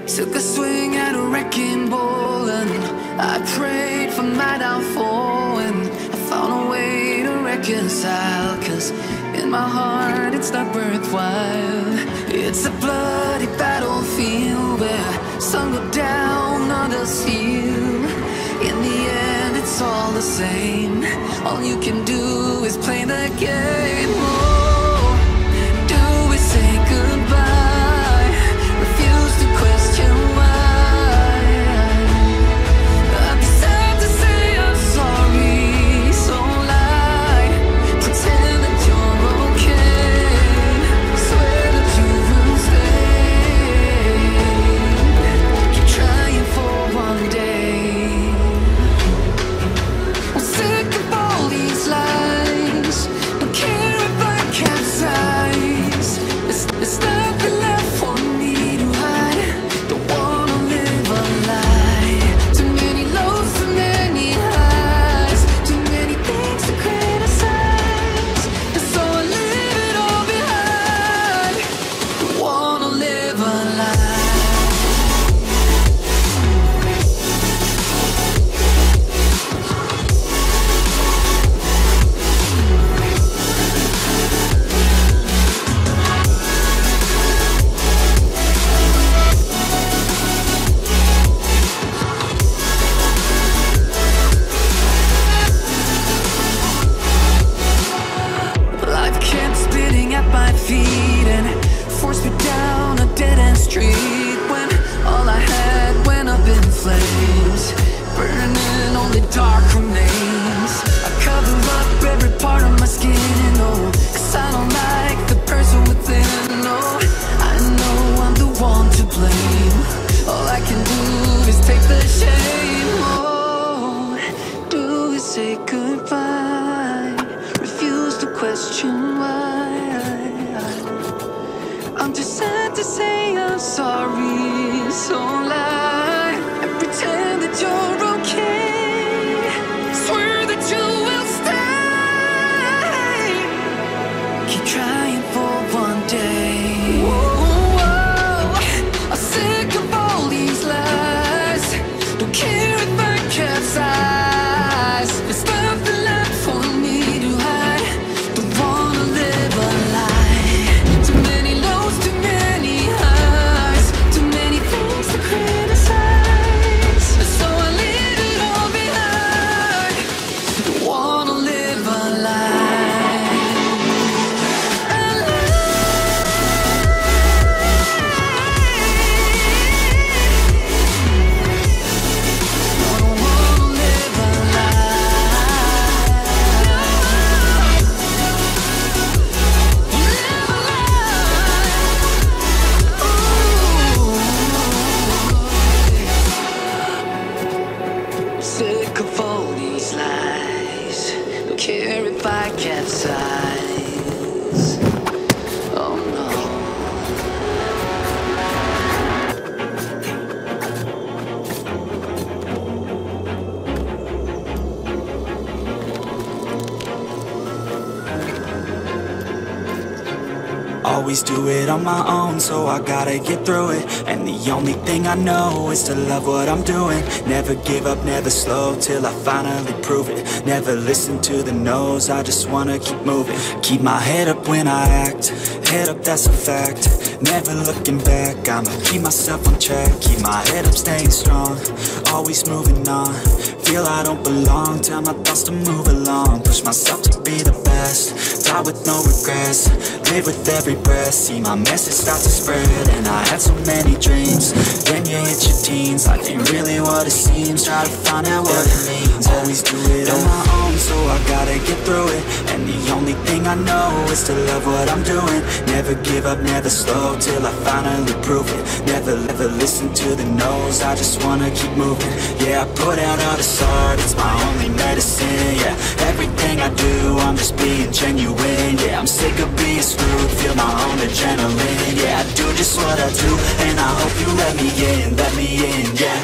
Took a swing at a wrecking ball and I prayed for my downfall, and I found a way to reconcile, 'cause in my heart it's not worthwhile. It's a bloody battlefield where some go down, others heal. In the end it's all the same. All you can do is play the game. Oh, do we say goodbye? Refuse to question why. I'd be sad to say I'm sorry, so lie. Pretend that you're okay. Swear that you will stay. Keep trying for one day. I'm sick of all these lies. Don't care if I capsize. There's nothing left for me to hide. Don't wanna live a lie. Too many lows, too many highs. Too many things to criticize. And so I leave it all behind. Don't wanna live a lie. Life kept spitting at my feet and forced me down a dead-end street, when all I had went up in flames, burning only dark remains. I cover up every part of my skin, oh, 'cause I don't like the person within. No, I know I'm the one to blame. All I can do is take the shame. Oh, do we say goodbye? Refuse to question why. I'm too sad to say I'm sorry, so lie and pretend that you're okay. Swear that you will stay. Keep trying for one day. Whoa, I'm sick of all these lies. Don't care if I capsize. There's nothing left for me to hide. Don't wanna live a lie. Too many lows, too many highs. Too many things to criticize. So I leave it all behind. Don't wanna live a lie. A lie. Don't wanna live a lie. Live a lie. Ooh. Sick of all these lies. Don't care if I capsize. Oh no. Always do it on my own, so I gotta get through it. And the only thing I know is to love what I'm doing. Never give up, never slow, till I finally prove it. Never listen to the no's, I just wanna keep moving. Keep my head up when I act, head up, that's a fact. Never looking back, I'ma keep myself on track. Keep my head up, staying strong, always moving on. Feel I don't belong, tell my thoughts to move along. Push myself to be the best, die with no regrets. Live with every breath, see my message start to spread. And I had so many dreams, then you hit your teens. Life ain't really what it seems, try to find out what it means. Always do it on my own, so I gotta get through it. And the only thing I know is to love what I'm doing. Never give up, never slow, till I finally prove it. Never listen to the no's, I just wanna keep moving. Yeah, I put out all this art, it's my only medicine. Yeah, everything I do, I'm just being genuine. Yeah, I'm sick of being screwed, feel my own adrenaline. Yeah, I do just what I do, and I hope you let me in, yeah.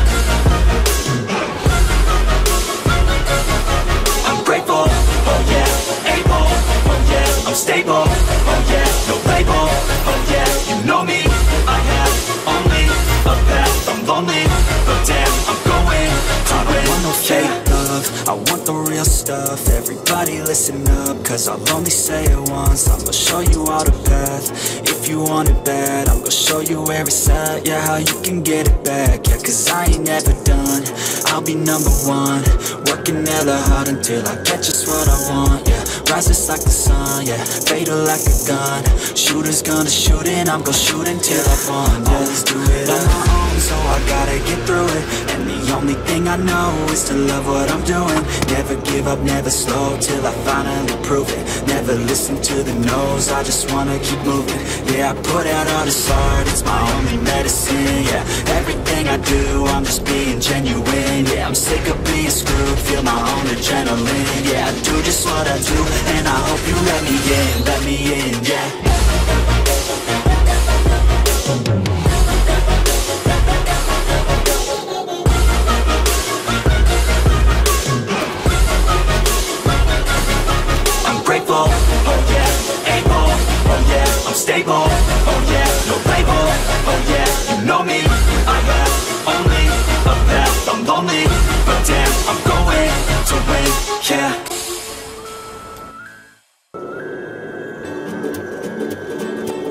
I'm grateful, oh yeah. love, I want the real stuff. Everybody listen up, cause I'll only say it once. I'm gonna show you all the path, if you want it bad. I'm gonna show you where it's at, yeah, how you can get it back. Yeah, cause I ain't never done, I'll be number one. Working hella hard until I get just what I want, yeah. Rises like the sun, yeah, fatal like a gun. Shooters gonna shoot and I'm gonna shoot until I won, yeah. Always do it on my own, so I gotta get through it. And the only thing I know is to love what I'm doing. Never give up, never slow, till I finally prove it. Never listen to the no's, I just wanna keep moving. Yeah, I put out all this art, it's my only medicine, yeah. Everything I do, I'm just being genuine. Yeah, I'm sick of being screwed, feel my own adrenaline. Yeah, I do just what I do, and I hope you let me in, yeah. I'm stable, oh yeah, no label, oh yeah, you know me. I have only a path, I'm lonely, but damn, I'm going to win, yeah.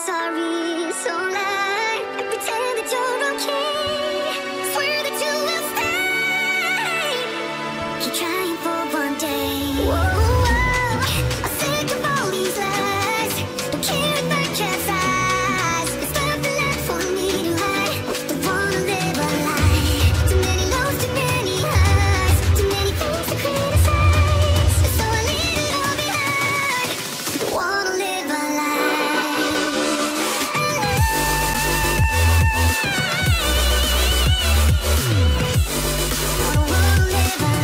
sorry, so lie and pretend that you're okay. Swear that you will stay. Keep trying for one day. Whoa, I'm sick of all these lies. Don't care if I capsize. There's nothing left for me to hide. Don't wanna live a lie. Too many lows, too many highs, too many things to criticize. So I leave it all behind. Don't wanna live a lie. Don't wanna live a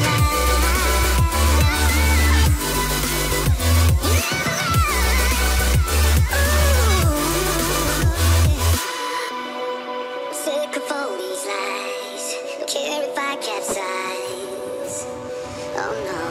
lie. Sick of all these lies. Don't care if I capsize. Oh no.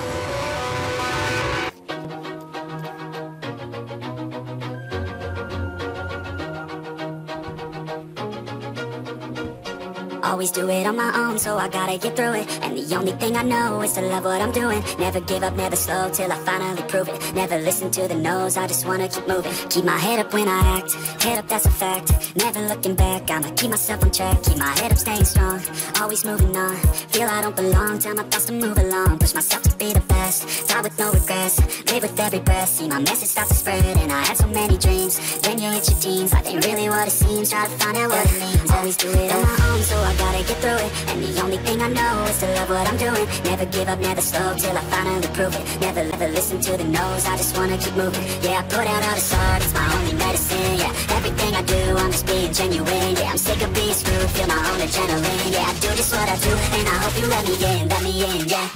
Always do it on my own, so I gotta get through it. And the only thing I know is to love what I'm doing. Never give up, never slow, till I finally prove it. Never listen to the no's, I just wanna keep moving. Keep my head up when I act, head up, that's a fact. Never looking back, I'ma keep myself on track. Keep my head up, staying strong, always moving on. Feel I don't belong, tell my thoughts to move along. Push myself to be the best, die with no regrets. Live with every breath, see my message start to spread. And I had so many dreams, when you hit your teens, life ain't really what it seems. Try to find out what it means. Always do it on my own, so I gotta get through it. And the only thing I know is to love what I'm doing. Never give up, never slow, till I finally prove it. Never listen to the no's, I just wanna keep moving. Yeah, I put out all this art, it's my only medicine. Yeah, everything I do, I'm just being genuine. Yeah, I'm sick of being screwed, feel my own adrenaline. Yeah, I do just what I do, and I hope you let me in, yeah.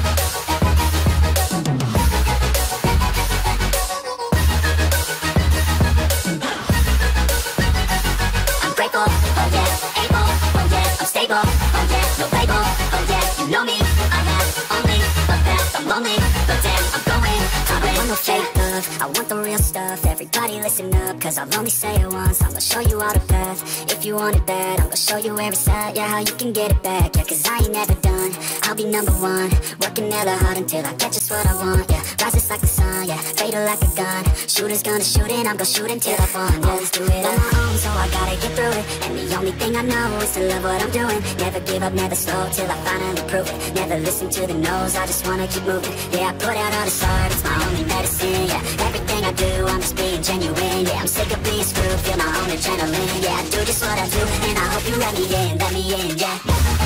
I'm grateful, oh yeah, able, oh yeah, I'm stable, oh yeah, no label, oh yeah, you know me, I have only a path, I'm lonely, but damn, I'm going, I don't want no fake love, I want the real stuff. Everybody listen up, cause I'll only say it once. I'm gonna show you all the path, if you want it bad, I'm gonna show you where it's at, yeah, how you can get it back. Yeah, cause I ain't never done, I'll be number one, working hella hard until I get just what I want. Yeah, rises like the sun, yeah, fatal like a gun. Shooters gonna shoot and I'm gonna shoot until I fall. Yeah, always do it on my own, so I gotta get through it. And the only thing I know is to love what I'm doing. Never give up, never slow, till I finally prove it. Never listen to the no's, I just wanna keep moving. Yeah, I put out all this art, it's my only medicine. Yeah, everything I do, I'm just being genuine. Yeah, I'm sick of being screwed, feel my own adrenaline. Yeah, I do just what I do, and I hope you let me in, yeah.